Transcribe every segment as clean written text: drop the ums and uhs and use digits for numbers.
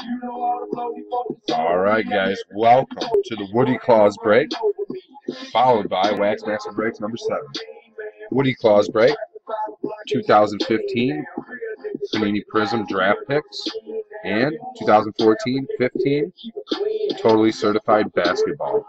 All right, guys, welcome to the Woody Claus break, followed by Waxmaster breaks number 7. Woody Claus break, 2015 Panini Prism draft picks, and 2014-15 totally certified basketball.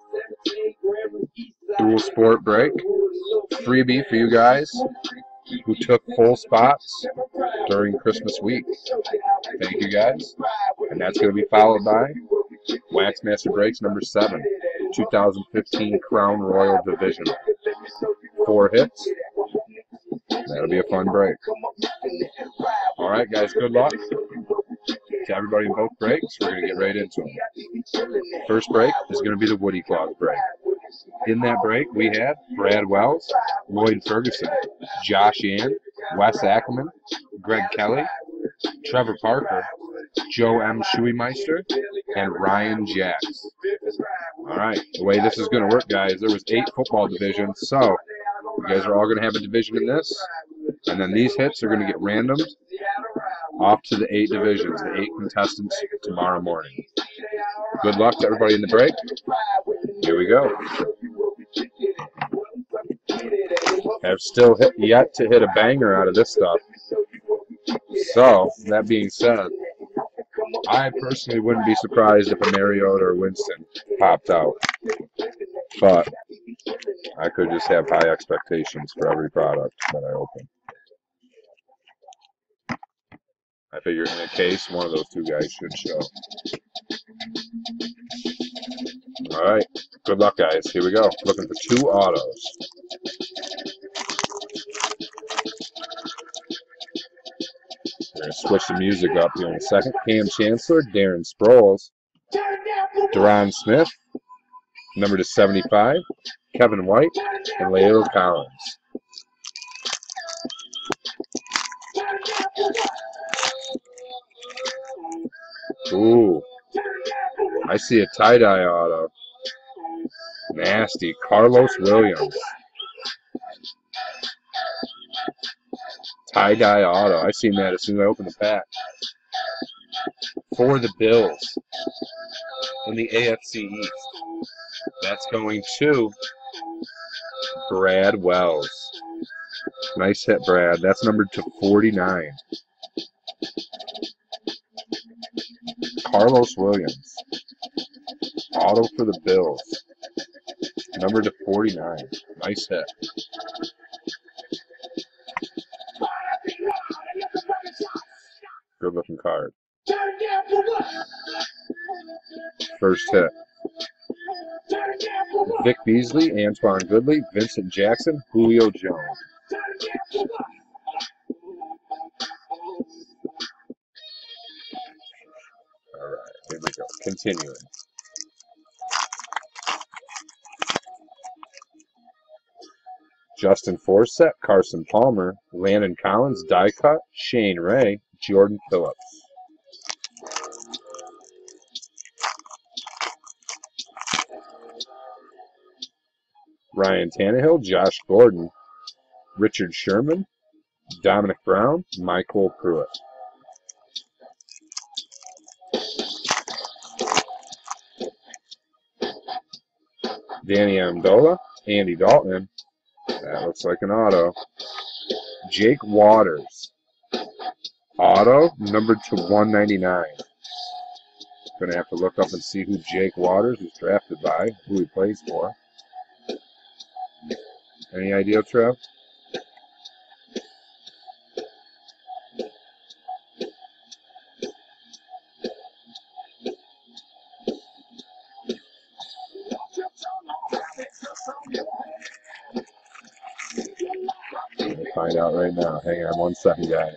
Dual sport break, freebie for you guys who took full spots during Christmas week. Thank you guys. And that's going to be followed by Waxmaster breaks number 7, 2015 Crown Royal Division. 4 hits. That'll be a fun break. All right, guys, good luck to everybody in both breaks. We're going to get right into them. First break is going to be the Woody Claus break. In that break, we have Brad Wells, Lloyd Ferguson, Josh Yann, Wes Ackerman, Greg Kelly, Trevor Parker, Joe M. Schuemeister, and Ryan Jacks. All right, the way this is going to work, guys, there was 8 football divisions, so you guys are all going to have a division in this, and then these hits are going to get randomed off to the 8 divisions, the 8 contestants tomorrow morning. Good luck to everybody in the break. Here we go. I've still yet to hit a banger out of this stuff. So, that being said, I personally wouldn't be surprised if a Mariota or Winston popped out. But I could just have high expectations for every product that I open. I figure in a case, one of those 2 guys should show. All right, good luck, guys. Here we go. Looking for 2 autos. We're going to switch the music up here in a second. Cam Chancellor, Darren Sproles, Deron Smith, number to 75, Kevin White, and La'el Collins. Ooh, I see a tie-dye auto. Nasty. Carlos Williams. Tie-dye auto. I seen that as soon as I opened the pack. For the Bills in the AFC East. That's going to Brad Wells. Nice hit, Brad. That's numbered to 49. Carlos Williams. Auto for the Bills. Numbered to 49. Nice hit. Good looking card. First hit. Vic Beasley, Antoine Goodley, Vincent Jackson, Julio Jones. All right, here we go. Continuing. Justin Forsett, Carson Palmer, Landon Collins, die cut, Shane Ray, Jordan Phillips. Ryan Tannehill, Josh Gordon, Richard Sherman, Dominic Brown, Michael Pruitt. Danny Amendola, Andy Dalton. That looks like an auto. Jake Waters. Auto, numbered to 199. Going to have to look up and see who Jake Waters was drafted by, who he plays for. Any idea, Trev? We'll find out right now. Hang on 1 second, guys.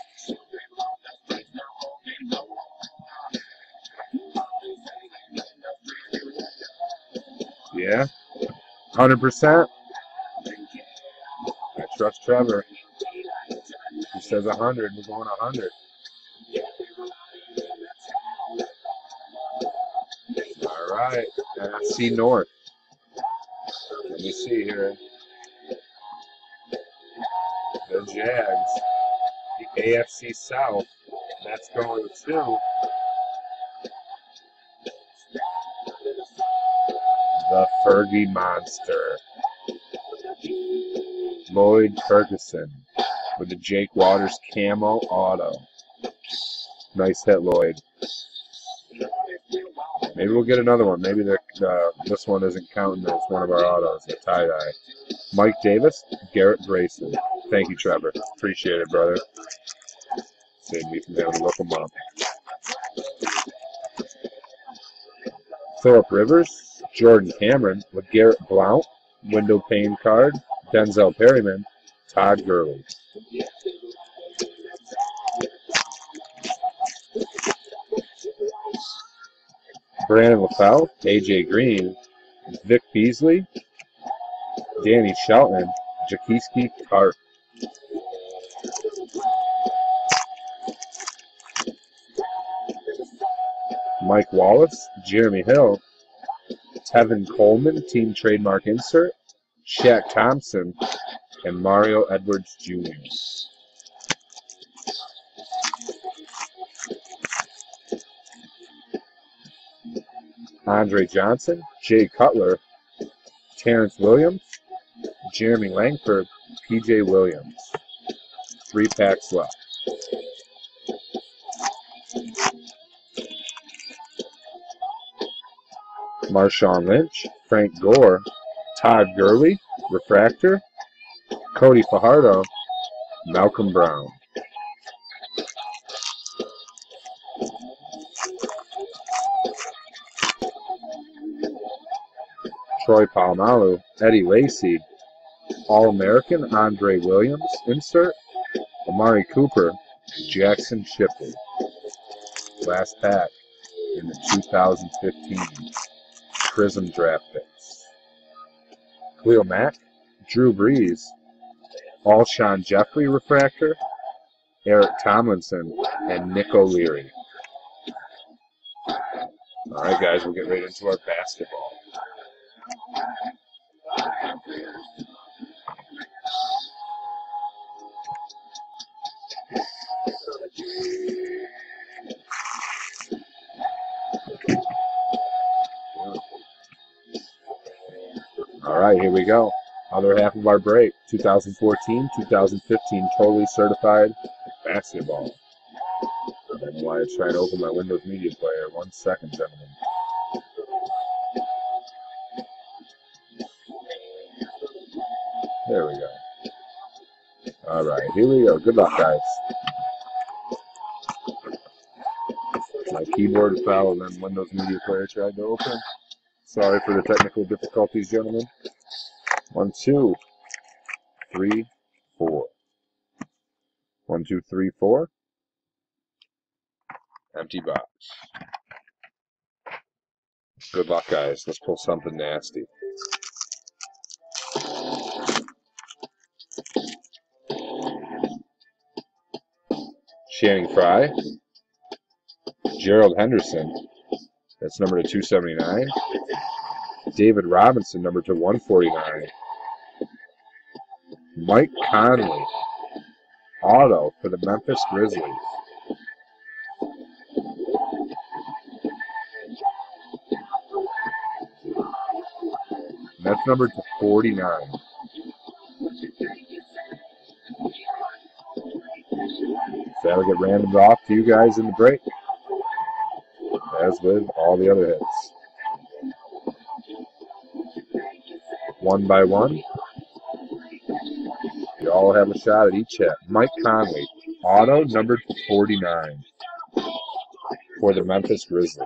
Yeah? 100%? I trust Trevor. He says 100. We're going 100. All right. NFC North. Let me see here. The Jags. The AFC South. That's going to The Fergie Monster. Lloyd Ferguson with the Jake Waters camo auto. Nice hit, Lloyd. Maybe we'll get another one. Maybe this one isn't counting as one of our autos, a tie-dye. Mike Davis, Garrett Grayson. Thank you, Trevor. Appreciate it, brother. Save me from having to look them up. Phillip Rivers, Jordan Cameron with Garrett Blount, window pane card, Denzel Perryman, Todd Gurley. Brandon LaFell, AJ Green, Vic Beasley, Danny Shelton, Jaquiski Tartt. Mike Wallace, Jeremy Hill, Tevin Coleman, team trademark insert, Shaq Thompson, and Mario Edwards Jr. Andre Johnson, Jay Cutler, Terrence Williams, Jeremy Langford, PJ Williams. 3 packs left. Marshawn Lynch, Frank Gore, Todd Gurley, Refractor, Cody Fajardo, Malcolm Brown. Troy Polamalu, Eddie Lacy, All-American Andre Williams, insert, Amari Cooper, Jackson Shipley. Last pack in the 2015 Prism Draft Picks. Khalil Mack, Drew Brees, Alshon Jeffrey Refractor, Eric Tomlinson, and Nick O'Leary. All right, guys, we'll get right into our basketball. All right, here we go. Other half of our break, 2014-2015 totally certified basketball. I don't know why it's trying to open my Windows Media Player. 1 second, gentlemen. There we go. All right, here we go. Good luck, guys. My keyboard fell and then Windows Media Player tried to open. Sorry for the technical difficulties, gentlemen. 1, 2, 3, 4. 1, 2, 3, 4. Empty box. Good luck, guys. Let's pull something nasty. Channing Frye. Gerald Henderson. That's number to 279. David Robinson, number to 149. Mike Conley. Auto for the Memphis Grizzlies. And that's number to 49. So that'll get randomed off to you guys in the break, as with all the other hits. 1 by 1. You all have a shot at each hit. Mike Conley, auto number 49 for the Memphis Grizzlies.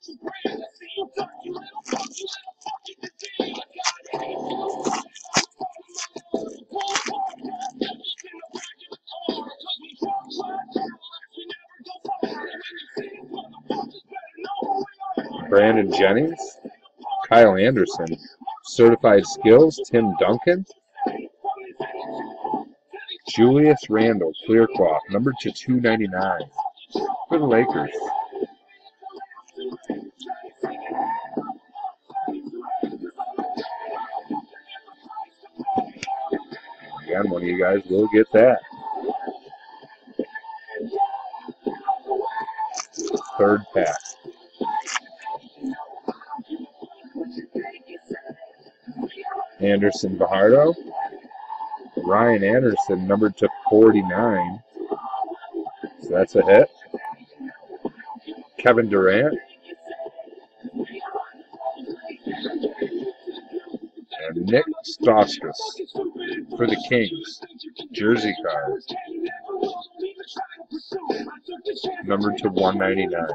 Brandon Jennings, Kyle Anderson, Certified Skills, Tim Duncan, Julius Randle, clear cloth, number to 299 for the Lakers. Again, one of you guys will get that. Third pack. Anderson Bajardo. Ryan Anderson, numbered to 49. So that's a hit. Kevin Durant. And Nick Stauskas for the Kings. Jersey card. Numbered to 199.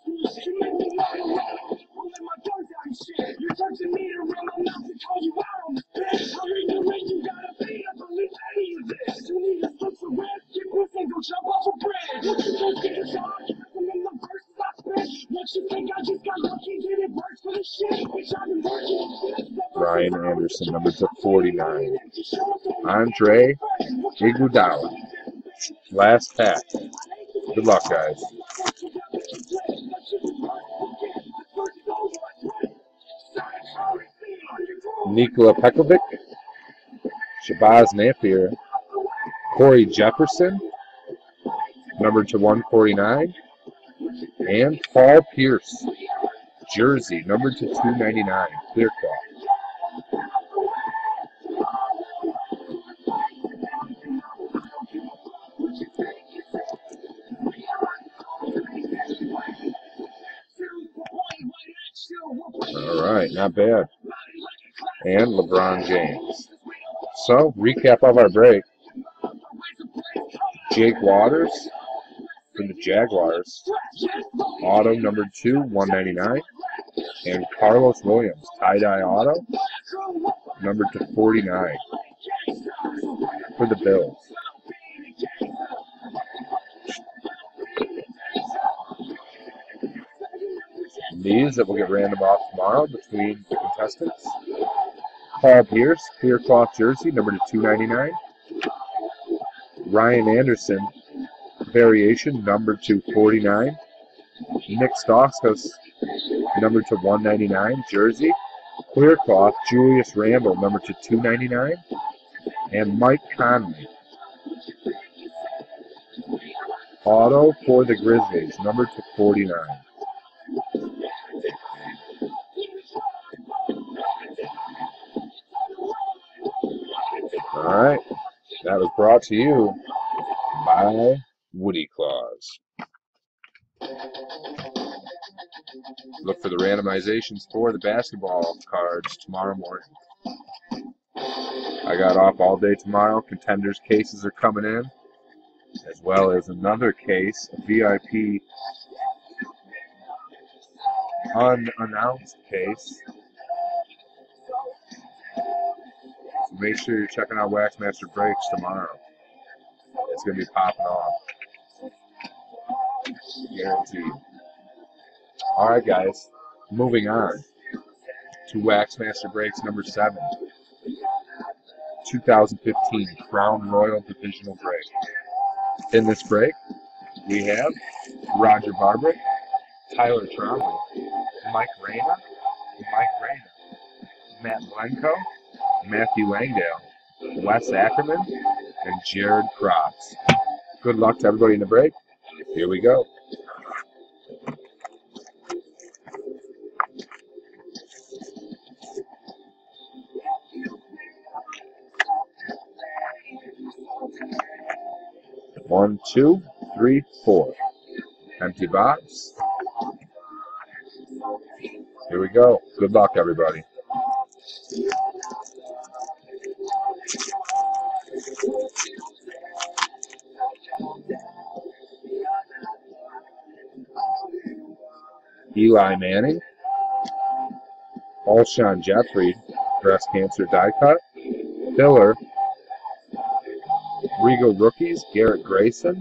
Ryan Anderson, number to 49. Andre Iguodala. Last pack. Good luck, guys. Nikola Pekovic. Shabazz Napier. Corey Jefferson, number to 149. And Paul Pierce. Jersey, number to 299. Clear cloth. All right, not bad. And LeBron James. So, recap of our break. Jake Waters for the Jaguars. Auto number 2, 199. And Carlos Williams, tie-dye auto, number to 49 for the Bills. These that will get random off tomorrow between the contestants. Paul Pierce, clear cloth jersey, number to 299. Ryan Anderson, variation, number to 49. Nick Stauskas, number to 199, jersey. Clear cloth, Julius Randle, number to 299. And Mike Conley. Auto for the Grizzlies, number to 49. All right, that was brought to you by Woody Claus. Look for the randomizations for the basketball cards tomorrow morning. I got off all day tomorrow. Contenders cases are coming in, as well as another case, a VIP unannounced case. So make sure you're checking out Waxmaster Breaks tomorrow. It's going to be popping off. Guaranteed. All right, guys. Moving on to Waxmaster Breaks number 7. 2015 Crown Royal Divisional Break. In this break, we have Roger Barbrick, Tyler Trombley, Mike Reyna, Matt Blenko, Matthew Langdale, Wes Ackerman, and Jared Cross. Good luck to everybody in the break. Here we go. One, two, three, four. Empty box. Here we go. Good luck, everybody. Eli Manning. Alshon Jeffrey, breast cancer die cut. Filler. Rigo rookies, Garrett Grayson.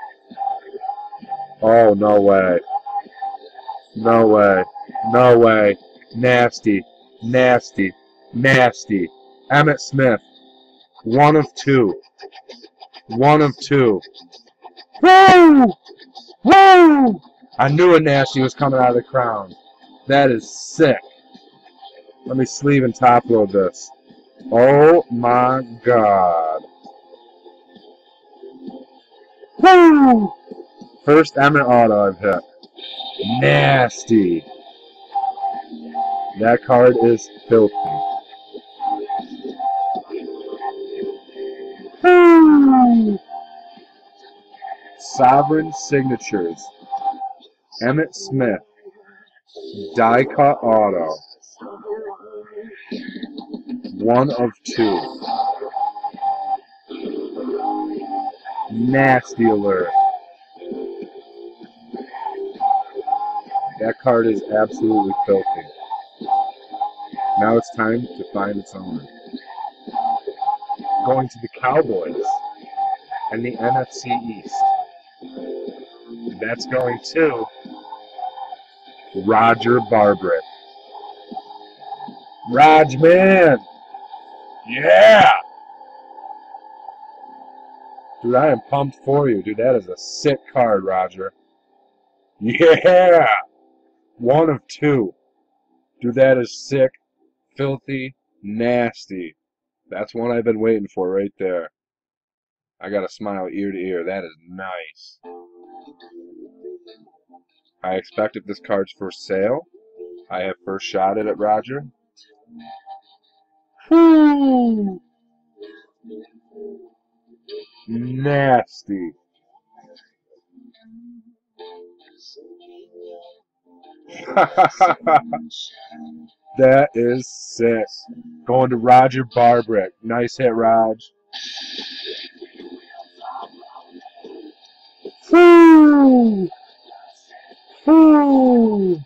Oh, no way. No way. No way. Nasty. Nasty. Nasty. Emmitt Smith. 1 of 2. 1 of 2. Woo! Woo! I knew a nasty was coming out of the crown. That is sick. Let me sleeve and top load this. Oh my God. Woo! First Emmitt auto I've hit. Nasty. That card is filthy. Sovereign Signatures. Emmitt Smith. Die cut auto. 1 of 2. Nasty alert. That card is absolutely filthy. Now it's time to find its owner. Going to the Cowboys and the NFC East. That's going to Roger Barbrick. Raj, man! Yeah! Dude, I am pumped for you. Dude, that is a sick card, Roger. Yeah! 1 of 2. Dude, that is sick, filthy, nasty. That's one I've been waiting for right there. I got a smile ear to ear. That is nice. I expect if this card's for sale, I have first shot at it, Roger. Whoo! Nasty. That is sick. Going to Roger Barbrick. Nice hit, Raj. Woo! Woo!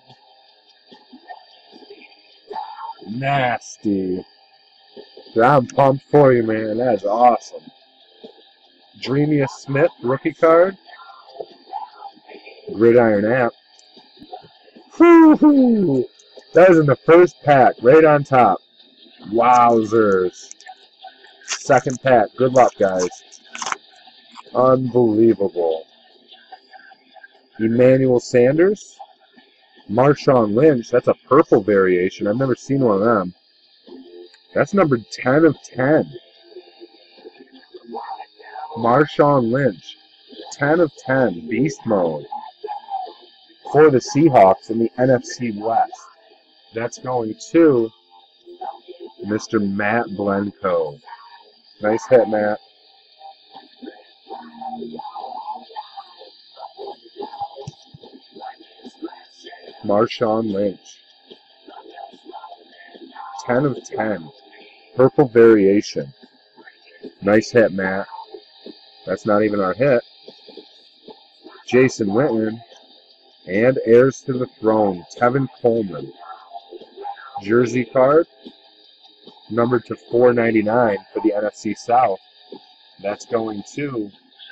Nasty. I'm pumped for you, man. That's awesome. Dreamiest Smith, rookie card. Gridiron app. Woo-hoo! That is in the first pack, right on top. Wowzers. Second pack. Good luck, guys. Unbelievable. Emmanuel Sanders. Marshawn Lynch. That's a purple variation. I've never seen one of them. That's number 10 of 10. Marshawn Lynch. 10 of 10. Beast mode. For the Seahawks in the NFC West. That's going to Mr. Matt Blenko. Nice hit, Matt. Marshawn Lynch. 10 of 10. Purple variation. Nice hit, Matt. That's not even our hit. Jason Witten. And heirs to the throne, Tevin Coleman. Jersey card. Numbered to 499 for the NFC South. That's going to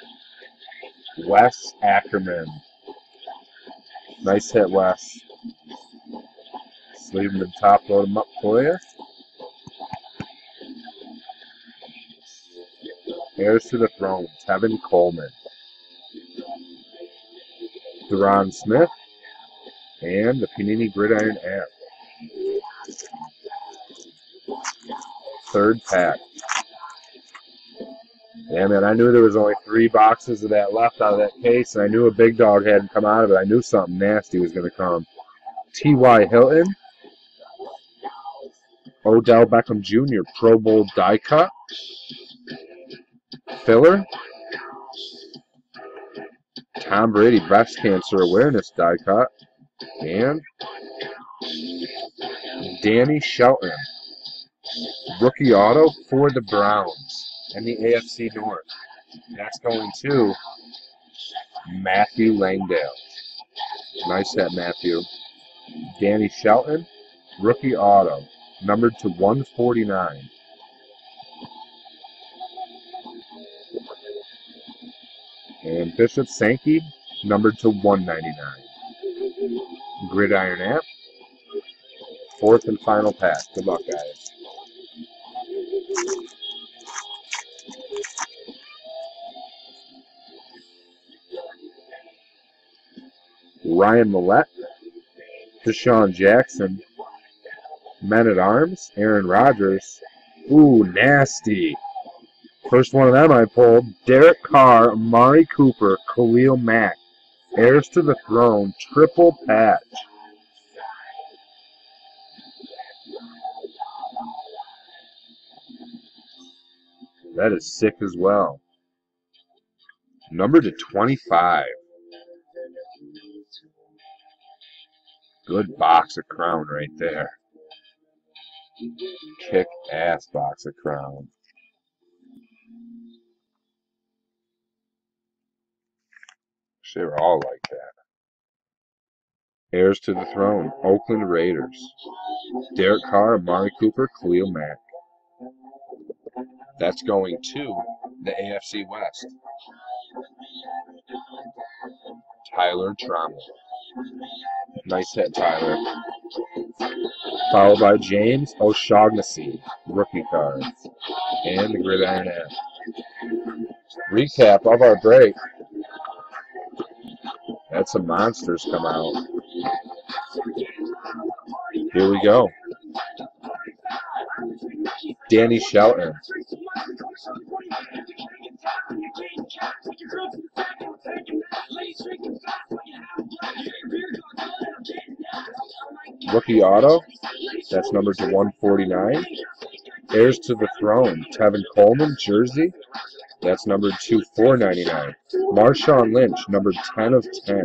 Wes Ackerman. Nice hit, Wes. Leave him in top, load him up for you. Heirs to the throne, Tevin Coleman. Deron Smith. And the Panini Gridiron app. Third pack. Yeah, man, I knew there was only 3 boxes of that left out of that case, and I knew a big dog hadn't come out of it. I knew something nasty was going to come. T.Y. Hilton. Odell Beckham Jr. Pro Bowl die cut. Filler. Tom Brady breast cancer awareness die cut. And Danny Shelton. Rookie auto for the Browns and the AFC North. That's going to Matthew Langdale. Nice hit, Matthew. Danny Shelton. Rookie auto. Numbered to 149. And Bishop Sankey, numbered to 199. Gridiron app. Fourth and final pack. Good luck, guys. Ryan Mallett. Deshaun Jackson. Men at Arms. Aaron Rodgers. Ooh, nasty. First one of them I pulled. Derek Carr, Amari Cooper, Khalil Mack. Heirs to the Throne, triple patch. That is sick as well. Number to 25. Good box of Crown right there. Kick-ass box of Crown. They were all like that. Heirs to the Throne, Oakland Raiders. Derek Carr, Amari Cooper, Khalil Mack. That's going to the AFC West. Tyler Trammell. Nice hit, Tyler. Followed by James O'Shaughnessy, rookie card. And the Gridiron app. Recap of our break. Had some monsters come out. Here we go. Danny Shelton. Rookie auto. That's numbered to 149. Heirs to the Throne. Tevin Coleman, jersey. That's numbered to 499. Marshawn Lynch, numbered 10 of 10.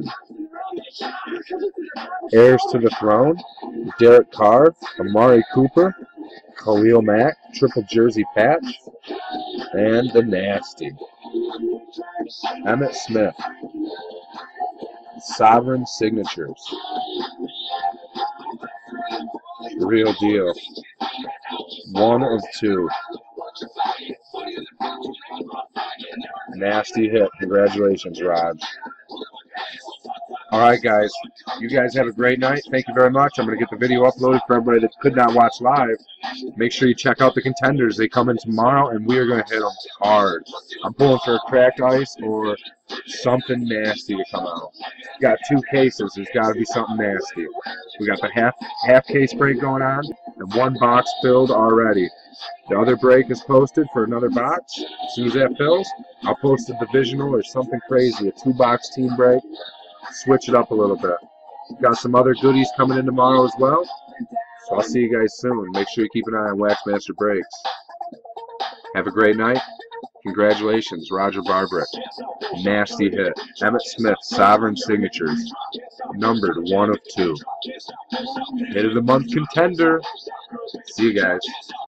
Heirs to the Throne. Derek Carr, Amari Cooper, Khalil Mack, triple jersey patch, and the nasty. Emmitt Smith. Sovereign signatures. Real deal. 1 of 2. Nasty hit. Congratulations, Rod. All right, guys. You guys have a great night. Thank you very much. I'm going to get the video uploaded for everybody that could not watch live. Make sure you check out the contenders. They come in tomorrow, and we are going to hit them hard. I'm pulling for a cracked ice or something nasty to come out. Got 2 cases. There's got to be something nasty. We got the half case break going on, and 1 box filled already. The other break is posted for another box. As soon as that fills, I'll post a divisional or something crazy, a 2-box team break. Switch it up a little bit. Got some other goodies coming in tomorrow as well. So I'll see you guys soon. Make sure you keep an eye on Waxmaster Breaks. Have a great night. Congratulations, Roger Barbrick. Nasty hit. Emmitt Smith, Sovereign signatures. Numbered 1 of 2. Hit of the month contender. See you guys.